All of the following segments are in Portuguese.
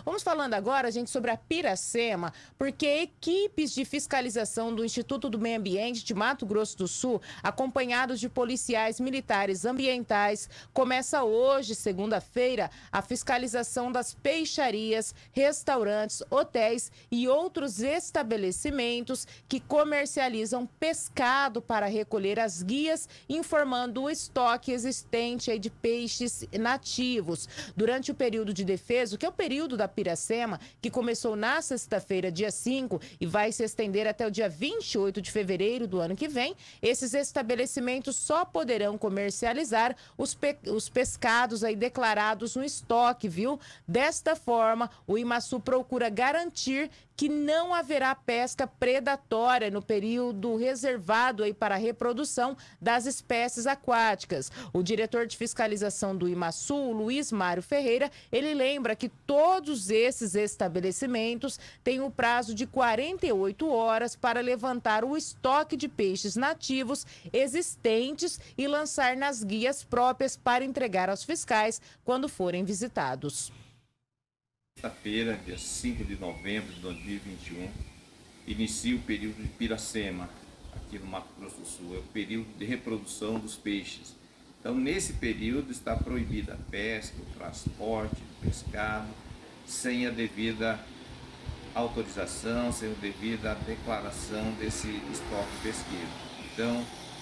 Vamos falando agora, gente, sobre a Piracema, porque equipes de fiscalização do Instituto do Meio Ambiente de Mato Grosso do Sul, acompanhados de policiais militares ambientais, começa hoje, segunda-feira, a fiscalização das peixarias, restaurantes, hotéis e outros estabelecimentos que comercializam pescado para recolher as guias, informando o estoque existente aí de peixes nativos. Durante o período de defeso, que é o período da Piracema, que começou na sexta-feira, dia 5, e vai se estender até o dia 28 de fevereiro do ano que vem, esses estabelecimentos só poderão comercializar os pescados aí declarados no estoque, viu? Desta forma, o Imaçu procura garantir que não haverá pesca predatória no período reservado aí para a reprodução das espécies aquáticas. O diretor de fiscalização do Imaçu, Luiz Mário Ferreira, ele lembra que todos esses estabelecimentos têm o prazo de 48 horas para levantar o estoque de peixes nativos existentes e lançar nas guias próprias para entregar aos fiscais quando forem visitados. Sexta-feira, dia 5 de novembro de 2021, inicia o período de Piracema, aqui no Mato Grosso do Sul. É o período de reprodução dos peixes. Então, nesse período está proibida a pesca, o transporte do pescado, sem a devida autorização, sem a devida declaração desse estoque pesqueiro. Então,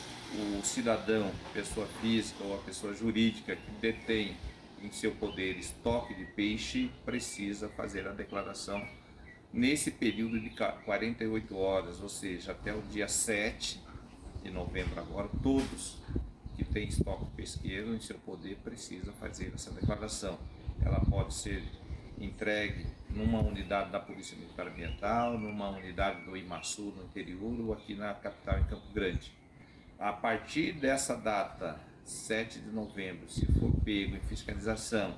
o cidadão, pessoa física ou a pessoa jurídica que detém em seu poder estoque de peixe, precisa fazer a declaração nesse período de 48 horas, ou seja, até o dia 7 de novembro agora, todos que têm estoque pesqueiro em seu poder precisam fazer essa declaração. Ela pode ser entregue numa unidade da Polícia Militar Ambiental, numa unidade do Imaçu no interior ou aqui na capital em Campo Grande. A partir dessa data, 7 de novembro, se for pego em fiscalização,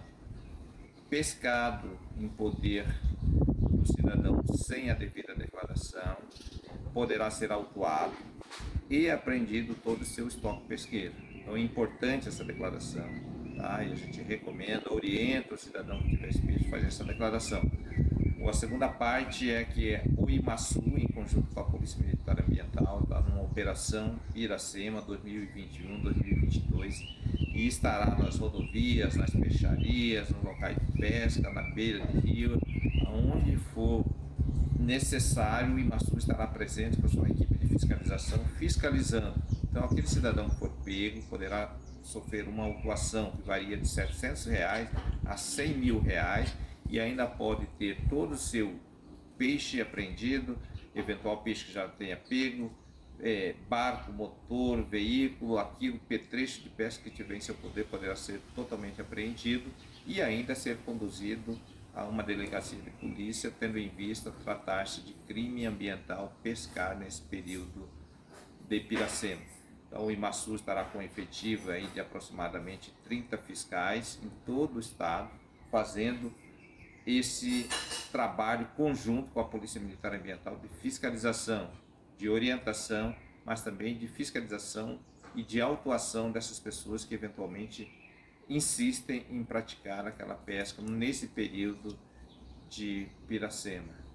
pescado em poder do cidadão sem a devida declaração, poderá ser autuado e apreendido todo o seu estoque pesqueiro. Então é importante essa declaração, tá? E a gente recomenda, orienta o cidadão que tiver esse peixe a fazer essa declaração. A segunda parte é que o Imaçu, em conjunto com a Polícia Militar Ambiental, está numa operação Piracema 2021-2022 e estará nas rodovias, nas peixarias, nos locais de pesca, na beira de rio, aonde for necessário, o Imaçu estará presente com a sua equipe de fiscalização, fiscalizando. Então, aquele cidadão que for pego poderá sofrer uma autuação que varia de R$ 700 a R$ 100 mil, e ainda pode ter todo o seu peixe apreendido, eventual peixe que já tenha pego, barco, motor, veículo, aquilo, petrecho de pesca que tiver em seu poder poderá ser totalmente apreendido e ainda ser conduzido a uma delegacia de polícia, tendo em vista tratar-se de crime ambiental pescar nesse período de Piracema. Então o Imaçu estará com efetivo aí de aproximadamente 30 fiscais em todo o estado, fazendo esse trabalho conjunto com a Polícia Militar Ambiental de fiscalização, de orientação, mas também de fiscalização e de autuação dessas pessoas que eventualmente insistem em praticar aquela pesca nesse período de Piracema.